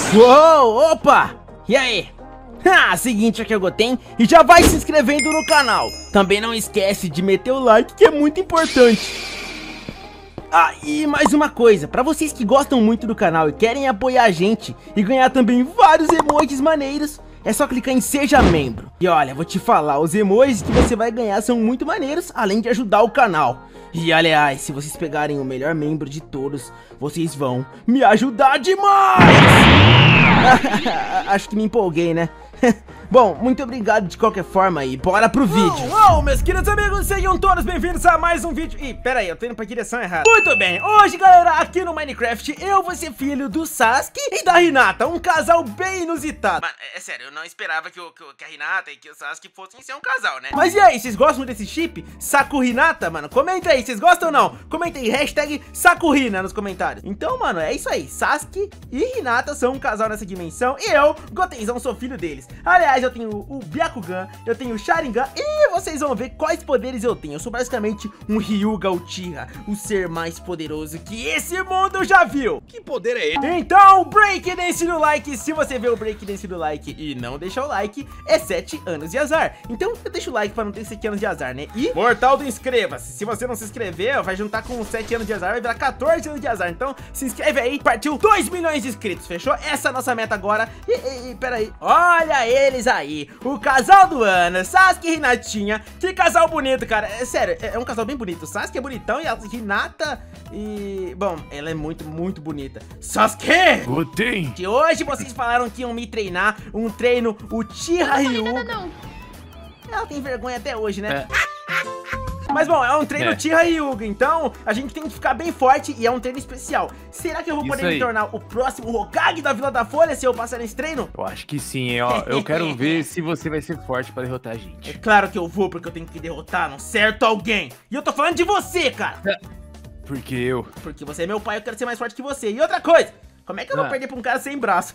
Uou, opa! E aí? Seguinte, aqui é o Goten e já vai se inscrevendo no canal. Também não esquece de meter o like, que é muito importante. E mais uma coisa, pra vocês que gostam muito do canal e querem apoiar a gente e ganhar também vários emojis maneiros, é só clicar em Seja Membro. E olha, vou te falar, os emojis que você vai ganhar são muito maneiros, além de ajudar o canal. E aliás, se vocês pegarem o melhor membro de todos, vocês vão me ajudar demais! Acho que me empolguei, né? Bom, muito obrigado de qualquer forma e bora pro vídeo. Uou, meus queridos amigos, sejam todos bem-vindos a mais um vídeo. Ih, pera aí, eu tô indo pra direção errada. Muito bem, hoje, galera, aqui no Minecraft, eu vou ser filho do Sasuke e da Hinata, um casal bem inusitado. Mano, é sério, eu não esperava que a Hinata e que o Sasuke fossem ser um casal, né? Mas e aí, vocês gostam desse chip? Saku-Hinata, mano? Comenta aí, vocês gostam ou não? Comenta aí, hashtag Saku-Hina nos comentários. Então, mano, é isso aí, Sasuke e Hinata são um casal nessa dimensão e eu, Gotenzão, sou filho deles. Aliás, eu tenho o Byakugan, eu tenho o Sharingan e vocês vão ver quais poderes eu tenho. Eu sou basicamente um Hyuga Uchiha, o ser mais poderoso que esse mundo já viu. Que poder é esse? Então, breakdance no like. Se você vê o breakdance no like e não deixar o like, é 7 anos de azar. Então, eu deixo o like pra não ter 7 anos de azar, né? E mortal do inscreva-se. Se você não se inscrever, vai juntar com 7 anos de azar, vai virar 14 anos de azar. Então, se inscreve aí. Partiu 2 milhões de inscritos, fechou? Essa é a nossa meta agora. Pera aí. Olha eles aí, o casal do ano, Sasuke e Hinatinha. Que casal bonito, cara. É sério, é um casal bem bonito. O Sasuke é bonitão e a Hinata bom, ela é muito, muito bonita. Sasuke! Goten! Que hoje vocês falaram que iam me treinar um treino Uchiha Ryuga. Não. Ela tem vergonha até hoje, né? Mas bom, é um treino Uchiha Ryuga, então a gente tem que ficar bem forte e é um treino especial. Será que eu vou poder me tornar o próximo Hokage da Vila da Folha se eu passar nesse treino? Eu acho que sim, ó. Eu quero ver se você vai ser forte pra derrotar a gente. É claro que eu vou, porque eu tenho que derrotar um certo alguém. E eu tô falando de você, cara. Por que eu? Porque você é meu pai, eu quero ser mais forte que você. E outra coisa, como é que eu vou perder pra um cara sem braço?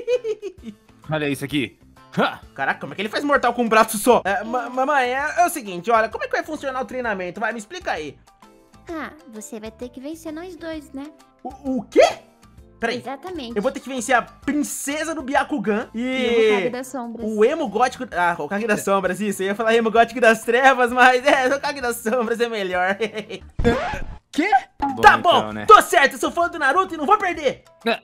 Olha isso aqui. Caraca, como é que ele faz mortal com um braço só? Mamãe, é o seguinte, olha, como é que vai funcionar o treinamento? Vai, me explica aí. Você vai ter que vencer nós dois, né? O quê? Peraí. Exatamente. Eu vou ter que vencer a princesa do Byakugan e o Hokage das Sombras. O emo gótico... o Hokage das Sombras, isso. Eu ia falar emo gótico das trevas, mas o Hokage das Sombras é melhor. Quê? Tá bom, então, né? Tô certo, eu sou fã do Naruto e não vou perder.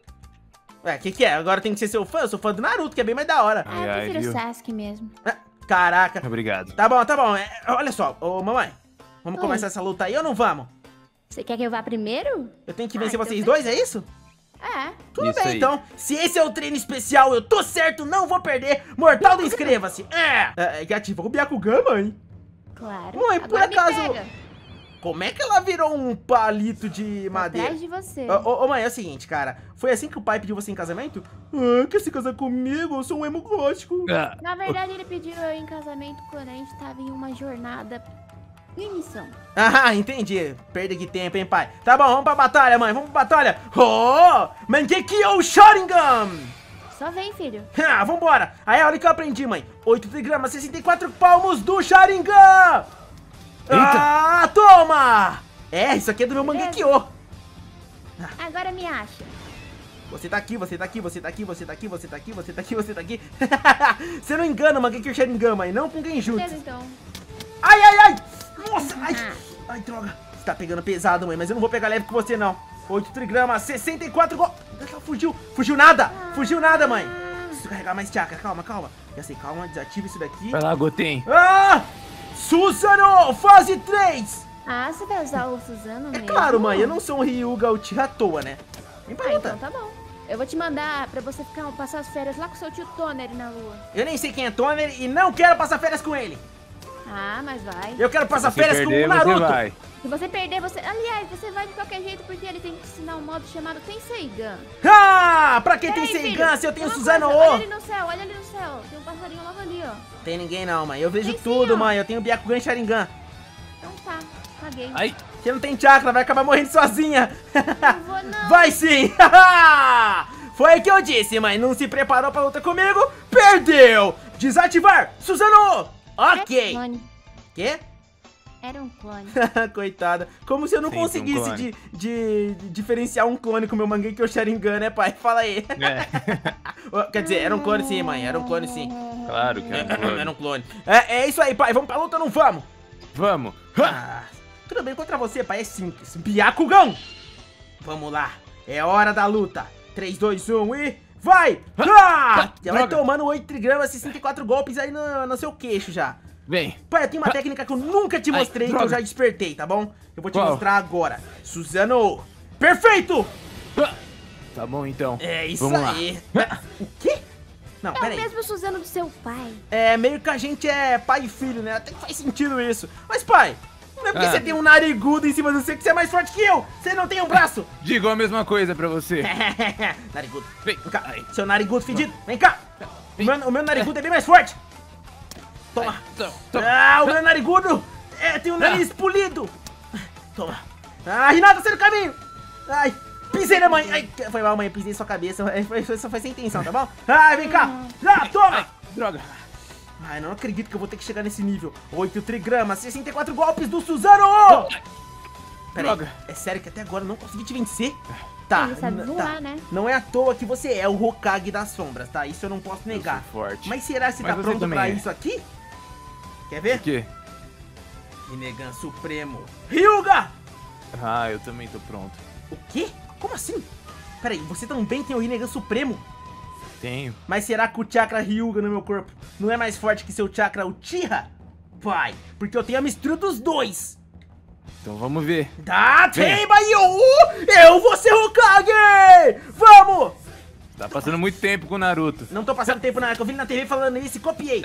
Que é? Agora tem que ser seu fã? Eu sou fã do Naruto, que é bem mais da hora. Eu prefiro o Sasuke mesmo. Caraca. Obrigado. Tá bom. Olha só, mamãe. Vamos começar essa luta aí ou não vamos? Você quer que eu vá primeiro? Eu tenho que vencer então vocês dois, é isso? Tudo isso bem, aí. então. Se esse é o treino especial, eu tô certo, não vou perder. Mortal do inscreva-se. Que ativou o Byakugan, mãe. Claro. Mãe, por Agora me acaso... pega. Como é que ela virou um palito de madeira? Atrás de você. Mãe, é o seguinte, cara. Foi assim que o pai pediu você em casamento? Quer se casar comigo? Eu sou um emo gótico. Na verdade, ele pediu eu em casamento quando a gente tava em uma jornada em missão. Entendi. Perda de tempo, hein, pai? Tá bom, vamos pra batalha, mãe. Vamos pra batalha. Mangekyo é o Sharingan. Só vem, filho. Vambora. Aí, olha o que eu aprendi, mãe. 8 trigramas, 64 palmos do Sharingan. Eita. Toma! Isso aqui é do meu Mangekyo. Agora me acha. Você tá aqui, você tá aqui, você tá aqui, você tá aqui, você tá aqui, você tá aqui, você tá aqui. Você não engana o Mangekyo Sharingan, mãe. Não com Genjutsu. Beleza, então. Ai! Nossa, ai, droga. Você tá pegando pesado, mãe, mas eu não vou pegar leve com você, não. 8 trigramas, 64 Fugiu nada, mãe. Preciso carregar mais chakra, calma. Já sei, calma, desativa isso daqui. Vai lá, Goten. Susanoo, fase 3. Você vai usar o Suzano mesmo? Claro, mãe, eu não sou um Ryuga Uchiha à toa, né? Vem pra luta. Então tá bom. Eu vou te mandar pra você passar as férias lá com o seu tio Toner na lua. Eu nem sei quem é Toner e não quero passar férias com ele. Mas vai. Eu quero passar férias com o Naruto. Se você perder, aliás, você vai de qualquer jeito porque ele tem que ensinar um modo chamado Tenseigan. Pra que Tenseigan se eu tenho Susanoo? Olha ali no céu. Tem um passarinho logo ali, ó. Tem ninguém não, mãe. Eu vejo Tem tudo, sim, mãe. Eu tenho Byakugan e Sharingan. Então tá, paguei. Ai. Você não tem chakra, vai acabar morrendo sozinha. Não vou não. Vai sim. Foi o que eu disse, mãe. Não se preparou pra luta comigo? Perdeu. Desativar, Susanoo. Ok. Mano. Quê? Era um clone. Coitada. Como se eu não Sempre um conseguisse clone. de diferenciar um clone com o meu Mangekyou Sharingan, né, pai? Fala aí. Quer dizer, era um clone sim, mãe. Era um clone sim. Claro que é um clone. Era um clone. É isso aí, pai. Vamos pra luta ou não vamos? Vamos. Ah, tudo bem, contra você, pai. É simples. Byakugão. Vamos lá. É hora da luta. 3, 2, 1 e... vai! Já vai tomando 8 trigramas, 64 golpes aí no seu queixo já. Vem. Pai, eu tenho uma técnica que eu nunca te mostrei, que eu já despertei, tá bom? Eu vou te Qual? mostrar agora. Suzano. Perfeito! Tá bom, então. É isso Vamos aí. O quê? Não, É o pera aí. mesmo Suzano do seu pai. É, meio que a gente é pai e filho, né? Até que faz sentido isso. Mas, pai, não é porque Ah. você tem um narigudo em cima do você que você é mais forte que eu. Você não tem um braço. Digo a mesma coisa pra você. Narigudo. Vem. Vem cá. Seu narigudo fedido. Vem cá. O meu narigudo é bem mais forte. Toma. Toma. Ah, o meu narigudo tem o nariz polido. Toma. Ah, Renata, sai do caminho. Ai, pisei na mãe. Ai, foi mal, mãe, pisei sua cabeça. Só foi sem intenção, tá bom? Ai, vem cá. Ah, toma. Ai, droga. Ai, não acredito que eu vou ter que chegar nesse nível. 8 trigramas, 64 golpes do Suzano. Pera aí, Droga. é sério que até agora eu não consegui te vencer? Tá, Ele sabe voar, né? Não é à toa que você é o Hokage das sombras, tá? Isso eu não posso negar. sou forte. Mas será que você Mas tá você pronto também pra é. isso aqui? Quer ver? O quê? Rinnegan Supremo. Hyuga! Ah, eu também tô pronto. O quê? Como assim? Pera aí, você também tem o Rinnegan Supremo? Tenho. Mas será que o chakra Hyuga no meu corpo não é mais forte que seu chakra Uchiha? Pai, porque eu tenho a mistura dos dois. Então vamos ver. Tá, Vem. tem, Baiô! Eu vou ser Hokage! Vamos! Tá passando muito tempo com o Naruto. Não tô passando tempo na que eu vi na TV falando isso e copiei.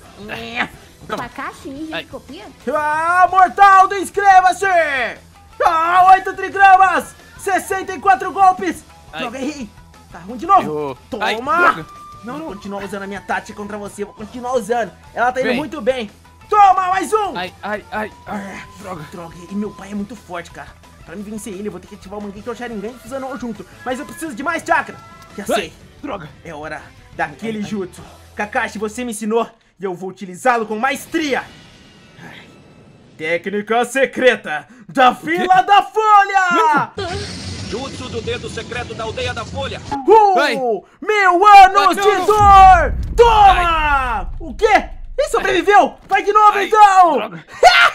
Kakashi Ninja Ai. de copia? Ah, Mortaldo, inscreva-se! Ah, 8 trigramas! 64 golpes! Ai. Droga, errei! Tá ruim de novo! Errou. Toma! Ai, droga. Não, vou continuar usando a minha tática contra você, vou continuar usando. Ela tá indo Vem. muito bem. Toma, mais um! Ai, ai, ai, ai. Droga. Droga, e meu pai é muito forte, cara. Pra me vencer ele, eu vou ter que ativar o Mangekyou Sharingan e Suzano junto. Mas eu preciso de mais chakra. Já sei. Ai, droga. É hora daquele jutsu. Kakashi, você me ensinou e eu vou utilizá-lo com maestria. Ai. Técnica secreta da Vila da Folha! Jutsu do dedo secreto da aldeia da Folha. Vai. 1000 anos Ai, de não. dor! Toma! O quê? Ele sobreviveu! Vai de novo, Ai, então! droga.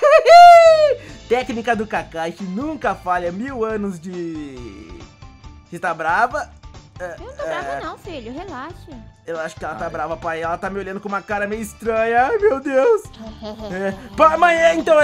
Técnica do Kakashi nunca falha. 1000 anos de... Você tá brava? Eu não tô brava não, filho. Relaxa. Eu acho que ela tá brava, pai. Ela tá me olhando com uma cara meio estranha. Ai, meu Deus. Pai, mãe, então...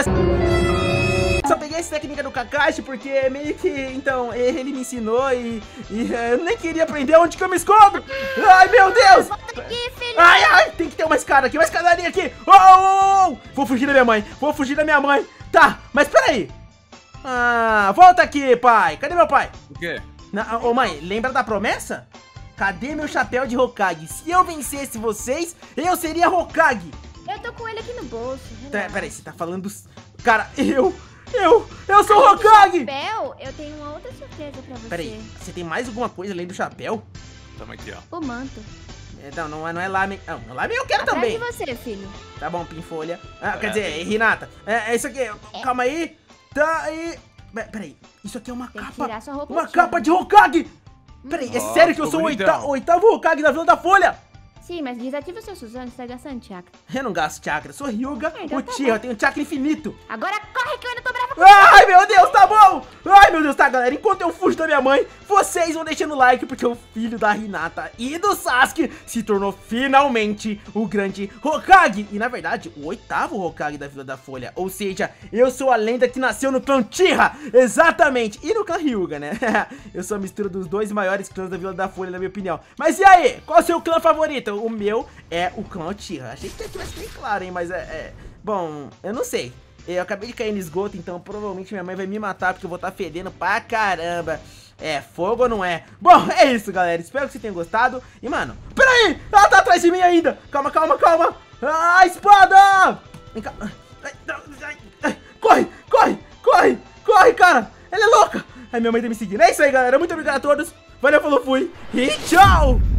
Só peguei essa técnica do Kakashi porque meio que, então, ele me ensinou e eu nem queria aprender onde que eu me escondo. Ai, meu Deus. Aqui, filho. Ai, tem que ter uma escada aqui, uma escadaria aqui. Oh. Vou fugir da minha mãe, Tá, mas peraí. Ah, volta aqui, pai. Cadê meu pai? O quê? Ô, mãe, lembra da promessa? Cadê meu chapéu de Hokage? Se eu vencesse vocês, eu seria Hokage. Eu tô com ele aqui no bolso. Tá, peraí, você tá falando... Cara, eu sou Além do Hokage! chapéu, eu tenho uma outra surpresa pra você. Peraí, você tem mais alguma coisa além do chapéu? Toma aqui, ó. O manto. Não é Lame. Não, Lame eu quero Atrás também. de você, filho. Tá bom, Pinfolha. Quer dizer, Renata. É isso aqui. Calma aí. Tá aí. Peraí, isso aqui é uma Tem que capa. tirar sua roupa Uma antiga. capa de Hokage! Peraí, é Ó, sério que eu ficou sou o bonitão. oitavo Hokage da Vila da Folha? Sim, mas desativa o seu Suzano, você tá gastando chakra. Eu não gasto chakra, sou Hyuga Então tá Uchiha, bom. eu tenho chakra infinito. Agora corre que eu ainda tô brava com Ai, meu Deus, tá bom! Ai, meu Deus, tá, galera? Enquanto eu fujo da minha mãe, vocês vão deixando o like, porque o filho da Hinata e do Sasuke se tornou finalmente o grande Hokage. E, na verdade, o 8º Hokage da Vila da Folha. Ou seja, eu sou a lenda que nasceu no clã Uchiha. Exatamente. E no clã Hyuga, né? Eu sou a mistura dos dois maiores clãs da Vila da Folha, na minha opinião. Mas e aí? Qual é o seu clã favorito? O meu é o clã Uchiha. Achei que tivesse bem claro, hein? Mas bom, eu não sei. Eu acabei de cair no esgoto, então provavelmente minha mãe vai me matar porque eu vou estar fedendo pra caramba. É, fogo ou não é? Bom, é isso, galera. Espero que você tenha gostado. E, mano, peraí! Ela tá atrás de mim ainda! Calma, calma, calma! Ah, espada! Vem cá. Corre, corre, corre, corre, cara! Ela é louca! Ai, minha mãe tá me seguindo. É isso aí, galera. Muito obrigado a todos. Valeu, falou, fui. E tchau!